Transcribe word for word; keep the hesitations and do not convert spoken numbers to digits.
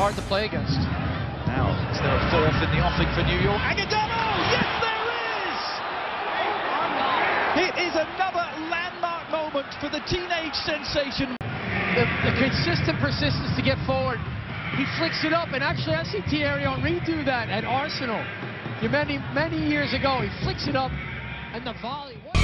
hard to play against. Now, is there a fourth in the offing for New York? Agudelo! Yes, there is! It is another landmark moment for the teenage sensation. The, the consistent persistence to get forward. He flicks it up, and actually I see Thierry Henry do that at Arsenal many, many years ago. He flicks it up, and the volley.